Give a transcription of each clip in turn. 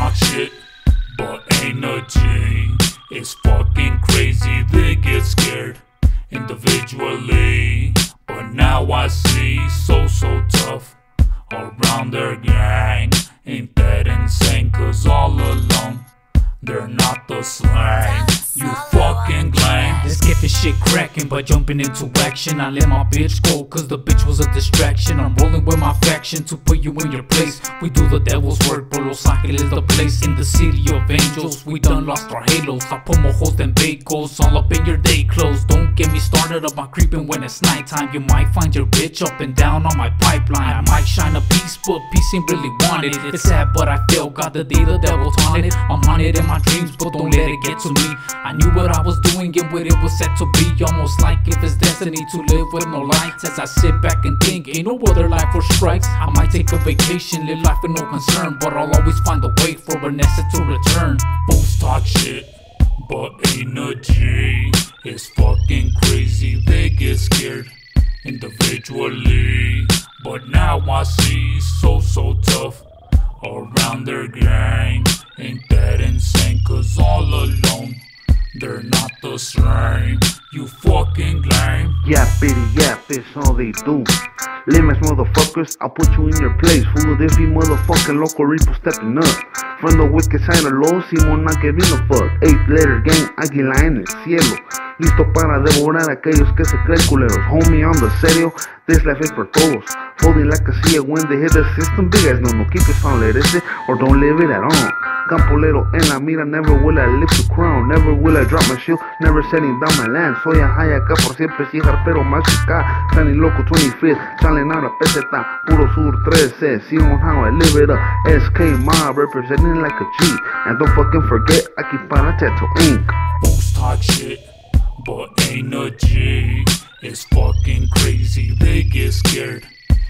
talk shit, but ain't a G. It's fucking crazy, they get scared individually, but now I see so tough around their gang. Ain't that insane? Cause all alone they're not the slang. You fucking lame. Let's get this shit cracking by jumping into action. I let my bitch go cause the bitch was a distraction. I'm rolling with my faction to put you in your place. We do the devil's work, but Los Angeles the place. In the city of angels, we done lost our halos. I put more holes than bagels all up in your day clothes. Don't get me started about creeping when it's nighttime. You might find your bitch up and down on my pipeline. I might shine a piece, but peace ain't really wanted. It's sad but I feel got the day the devil's haunted. I'm haunted in my dreams, but don't let it get to me. I knew what I was doing and what it was set to be. Almost like if it's destiny to live with no lights. As I sit back and think, ain't no other life or strikes. I might take a vacation, live life with no concern, but I'll always find a way for Vanessa to return. Folks talk shit, but ain't a G. It's fucking crazy, they get scared individually, but now I see so tough around their gang. Ain't that insane? Cause all alone they're not the same. You fucking lame. Yap bitty yap, it's all they do. Lame ass motherfuckers, I'll put you in your place. Full of iffy motherfucking local repo stepping up. From the wicked side of low, Simon not giving a fuck. 8th letter gang, águila en el cielo. Listo para devorar a aquellos que se creen culeros. Homie, on the serio, this life is for todos. Folding like a sea when they hit the system. Big ass no keep it on let it or don't live it at all. Campolero en la mira, never will I lift the crown. Never will I drop my shield, never setting down my land. Soy a high acá por siempre, sí pero más acá. Sunny loco 25th, salen out of peseta. Puro sur 13, see on how I live it up. SK Mob representing like a G. And don't fucking forget, aquí para Tattoo Inc. Folks talk shit, but ain't a G. It's fucking crazy, they get scared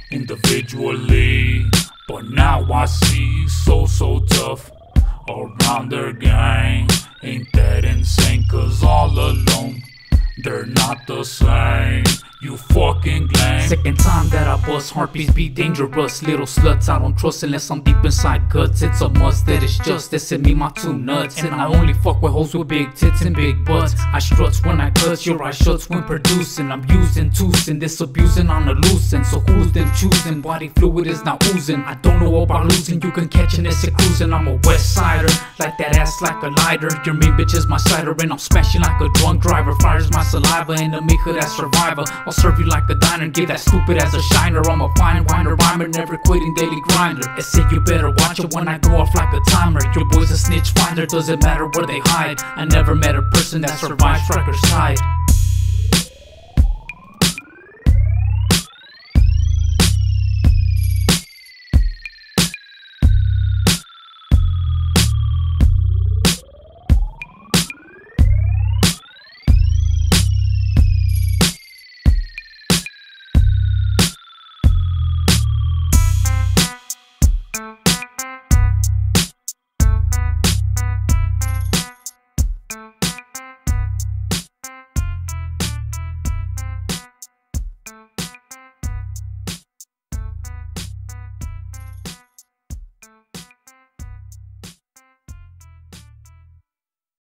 individually, but now I see so tough around their gang. Ain't that insane? Cause all alone they're not the same. You fucking lame. Second time that I bust, heartbeats be dangerous. Little sluts I don't trust unless I'm deep inside guts. It's a must that it's just this and me, my two nuts. And I only fuck with hoes with big tits and big butts. I struts when I cut, your eye shuts when producing. I'm using tools and this abusing on the loose. And so who's them choosing? Body fluid is not oozing. I don't know about losing, you can catch an essay cruising. I'm a west sider, like that ass like a lighter. Your main bitch is my cider and I'm smashing like a drunk driver. Fires my saliva and the maker that survivor. I'll serve you like a diner, give that stupid as a shiner. I'm a fine winer, rhymer, never quitting daily grinder. It said you better watch it when I go off like a timer. Your boy's a snitch finder, doesn't matter where they hide. I never met a person that survived striker's side.